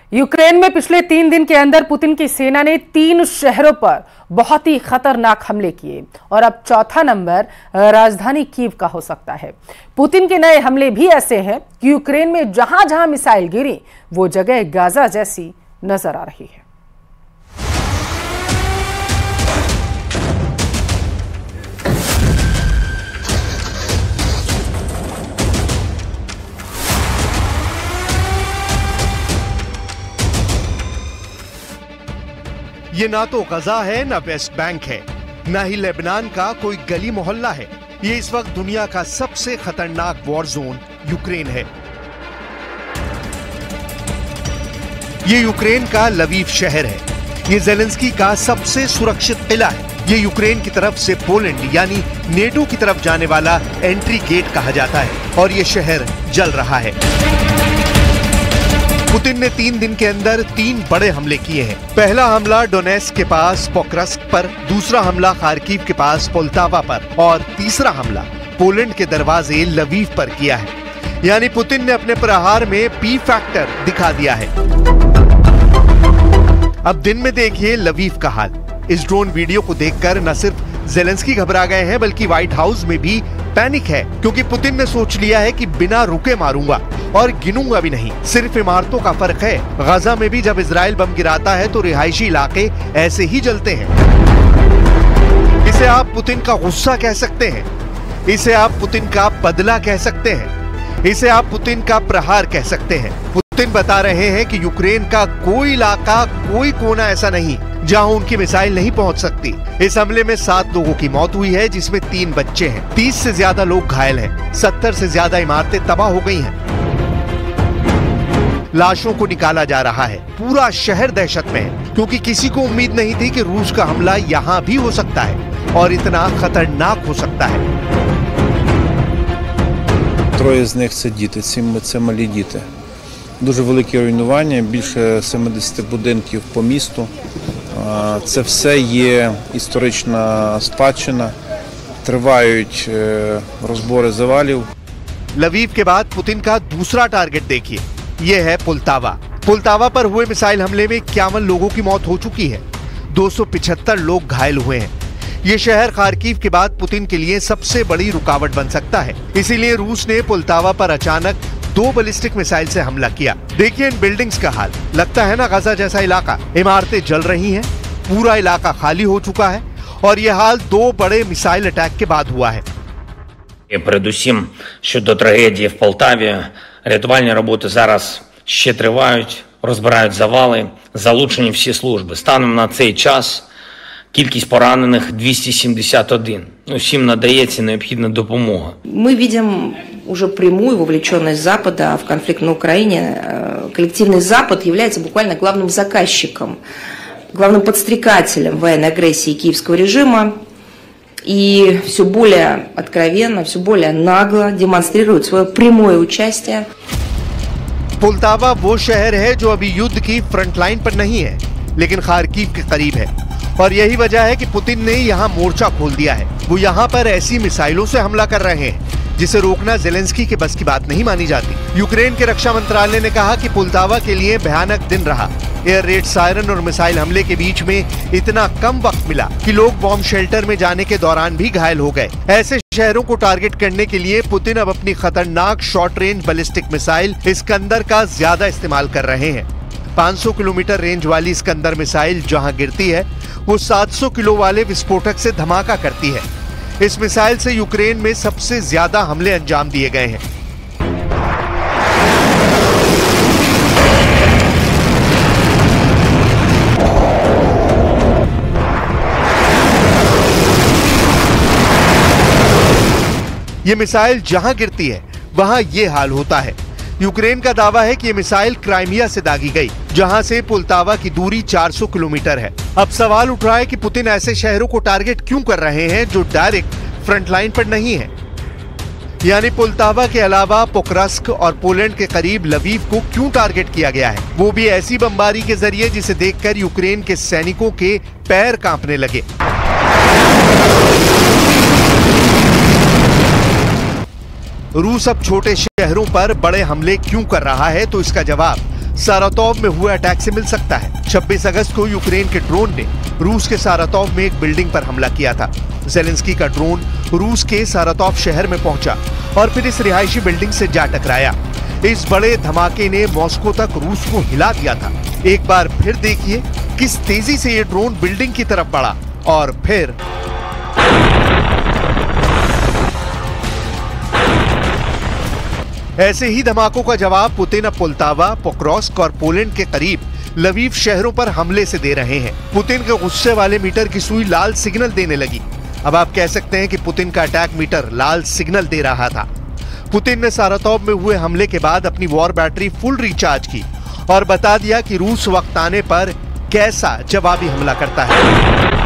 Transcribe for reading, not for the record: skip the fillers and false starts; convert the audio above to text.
Ukraine में पिछले 3 दिन के अंदर पुतिन की सेना ने 3 शहरों पर बहुत ही खतरनाक हमले किए और अब चौथा नंबर राजधानी कीव का हो सकता है। पुतिन के नए हमले भी ऐसे हैं कि यूक्रेन में जहां जहां मिसाइल गिरी वो जगह गाजा जैसी नजर आ रही है। ये ना तो गजा है ना वेस्ट बैंक है, ना ही लेबनान का कोई गली मोहल्ला है। ये इस वक्त दुनिया का सबसे खतरनाक वॉर जोन यूक्रेन है। ये यूक्रेन का लवीव शहर है। ये ज़ेलेंस्की का सबसे सुरक्षित किला है। ये यूक्रेन की तरफ से पोलैंड यानी नेटो की तरफ जाने वाला एंट्री गेट कहा जाता है और ये शहर जल रहा है। पुतिन ने 3 दिन के अंदर 3 बड़े हमले किए हैं। पहला हमला डोनेस्क के पास पोक्रस्क पर, दूसरा हमला खार्किव के पास पोल्टावा पर और तीसरा हमला पोलैंड के दरवाजे लवीव पर किया है। यानी पुतिन ने अपने प्रहार में पी फैक्टर दिखा दिया है। अब दिन में देखिए लवीव का हाल। इस ड्रोन वीडियो को देखकर न सिर्फ ज़ेलेंस्की घबरा गए हैं बल्कि व्हाइट हाउस में भी पैनिक है, क्योंकि पुतिन ने सोच लिया है कि बिना रुके मारूंगा और गिनूंगा भी नहीं। सिर्फ इमारतों का फर्क है। गाजा में भी जब इजराइल बम गिराता है तो रिहायशी इलाके ऐसे ही जलते हैं। इसे आप पुतिन का गुस्सा कह सकते हैं, इसे आप पुतिन का बदला कह सकते हैं, इसे आप पुतिन का प्रहार कह सकते हैं। पुतिन बता रहे हैं कि यूक्रेन का कोई इलाका, कोई कोना ऐसा नहीं जहां उनकी मिसाइल नहीं पहुंच सकती। इस हमले में 7 लोगों की मौत हुई है, जिसमें 3 बच्चे हैं। 30 से ज्यादा लोग घायल हैं। 70 से ज्यादा इमारतें तबाह हो गई हैं। लाशों को निकाला जा रहा है। पूरा शहर दहशत में है, क्योंकि किसी को उम्मीद नहीं थी कि रूस का हमला यहां भी हो सकता है और इतना खतरनाक हो सकता है। 3 з них це діти, 7 це малі діти. Дуже великі руйнування, більше 70 будинків по місту. Це все є історична спадщина. Тривають розбори завалів. लवीव के बाद पुतिन का दूसरा टारगेट देखिए, ये है पोल्टावा। पोल्टावा पर हुए मिसाइल हमले में 51 लोगों की मौत हो चुकी है। 275 लोग घायल हुए हैं। ये शहर खार्किव के बाद पुतिन के लिए सबसे बड़ी रुकावट बन सकता है। इसीलिए रूस ने पोल्टावा पर अचानक 2 बैलिस्टिक मिसाइल से हमला किया। देखिए इन बिल्डिंग्स का हाल। लगता है ना गाजा जैसा इलाका। इमारतें जल रही हैं, पूरा इलाका खाली हो चुका है और ये हाल 2 बड़े मिसाइल अटैक के बाद हुआ है। Передусім щодо трагедії в Полтаві, рятувальні роботи зараз ще тривають, розбирають завали, залучені всі служби. Станом на цей час кількість поранених 271. Всім надається необхідна допомога. Мы видим уже прямую вовлеченность Запада в конфликт на Украине. Коллективный Запад является буквально главным заказчиком, главным подстрекателем военной агрессии киевского режима и все более откровенно, все более нагло демонстрирует свое прямое участие. पोल्टावा वो शहर है जो अभी युद्ध की फ्रंट लाइन पर नहीं है, लेकिन खार्किव के करीब है और यही वजह है कि पुतिन ने यहाँ मोर्चा खोल दिया है। वो यहाँ पर ऐसी मिसाइलों से हमला कर रहे हैं जिसे रोकना ज़ेलेंस्की के बस की बात नहीं मानी जाती। यूक्रेन के रक्षा मंत्रालय ने कहा कि पोल्टावा के लिए भयानक दिन रहा। एयर रेड, सायरन और मिसाइल हमले के बीच में इतना कम वक्त मिला कि लोग बॉम्ब शेल्टर में जाने के दौरान भी घायल हो गए। ऐसे शहरों को टारगेट करने के लिए पुतिन अब अपनी खतरनाक short range ballistic missile Iskander का ज्यादा इस्तेमाल कर रहे हैं। 500 किलोमीटर रेंज वाली इस्कंदर मिसाइल जहां गिरती है वो 700 किलो वाले विस्फोटक से धमाका करती है। इस मिसाइल से यूक्रेन में सबसे ज्यादा हमले अंजाम दिए गए हैं। ये मिसाइल जहां गिरती है वहां ये हाल होता है। यूक्रेन का दावा है कि ये मिसाइल क्राइमिया से दागी गई, जहां से पोल्टावा की दूरी 400 किलोमीटर है। अब सवाल उठ रहा है कि पुतिन ऐसे शहरों को टारगेट क्यों कर रहे हैं जो डायरेक्ट फ्रंट लाइन पर नहीं है। यानी पोल्टावा के अलावा पोक्रस्क और पोलैंड के करीब लवीव को क्यों टारगेट किया गया है, वो भी ऐसी बमबारी के जरिए जिसे देखकर यूक्रेन के सैनिकों के पैर कांपने लगे। रूस अब छोटे शहरों पर बड़े हमले क्यों कर रहा है, तो इसका जवाब सारातोव में हुए अटैक से मिल सकता है। 26 अगस्त को यूक्रेन के ड्रोन ने रूस के सारातोव में एक बिल्डिंग पर हमला किया था। ज़ेलेंस्की का ड्रोन रूस के सारातोव शहर में पहुंचा और फिर इस रिहायशी बिल्डिंग से जा टकराया। इस बड़े धमाके ने मॉस्को तक रूस को हिला दिया था। एक बार फिर देखिए किस तेजी से ये ड्रोन बिल्डिंग की तरफ बढ़ा और फिर ऐसे ही धमाकों का जवाब पुतिन अब पोल्टावा, पोक्रोस्क और पोलैंड के करीब लवीव शहरों पर हमले से दे रहे हैं। पुतिन के गुस्से वाले मीटर की सुई लाल सिग्नल देने लगी। अब आप कह सकते हैं कि पुतिन का अटैक मीटर लाल सिग्नल दे रहा था। पुतिन ने सारातोव में हुए हमले के बाद अपनी वॉर बैटरी फुल रिचार्ज की और बता दिया कि रूस वक्त आने पर कैसा जवाबी हमला करता है।